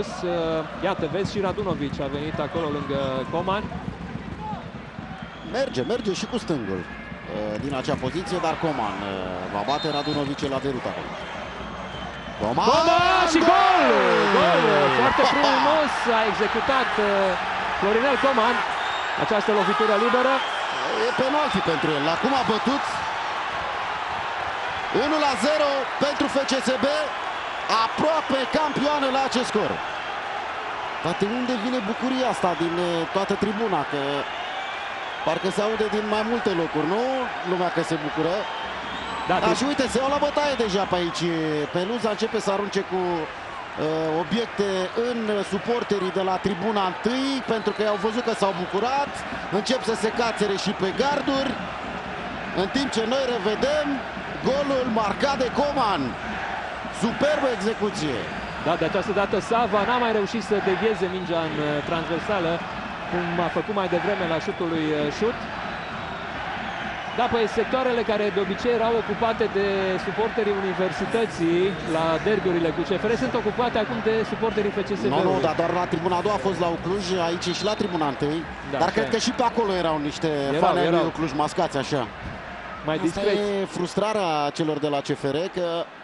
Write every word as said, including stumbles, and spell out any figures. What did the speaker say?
sus. Iată, vezi, și Radunovic a venit acolo lângă Coman. Merge, merge și cu stângul din acea poziție, dar Coman va bate Radunovic la derut acolo. Coman, Coman și gol! Gol! Foarte frumos a executat Florinel Coman această lovitură liberă. E penalti pentru el. Acum a bătut unu la zero pentru F C S B. Aproape campioană la acest scor. Dar de unde vine bucuria asta din toată tribuna? Că parcă se aude din mai multe locuri, nu? Lumea că se bucură. Da, Dar și uite, se iau la bătaie deja pe aici. Peluza începe să arunce cu uh, obiecte în suporterii de la tribuna întâi, pentru că i-au văzut că s-au bucurat. Încep să se cațere și pe garduri. În timp ce noi revedem golul marcat de Coman. Superbă execuție. Da, de această dată Sava n-a mai reușit să devieze mingea în transversală, cum a făcut mai devreme la șutul lui Șut. Da, păi sectoarele care de obicei erau ocupate de suporterii Universității la derbiurile cu C F R sunt ocupate acum de suporterii F C S B. Nu, nu, dar doar la tribuna a doua a fost la Ucluj, aici și la tribuna întâi. Da, dar cred că și pe acolo erau niște fani ai lui Ucluj mascați așa. Mai Asta discreți. e frustrarea celor de la C F R, că